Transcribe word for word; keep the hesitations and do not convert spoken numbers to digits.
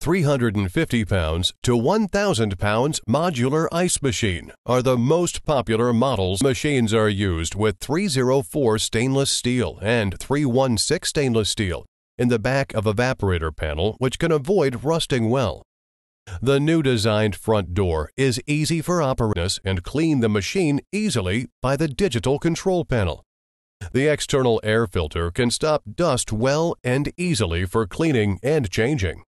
three hundred fifty pounds to one thousand pounds modular ice machine are the most popular models. Machines are used with three oh four stainless steel and three sixteen stainless steel in the back of evaporator panel, which can avoid rusting well. The new designed front door is easy for operators and clean the machine easily by the digital control panel. The external air filter can stop dust well and easily for cleaning and changing.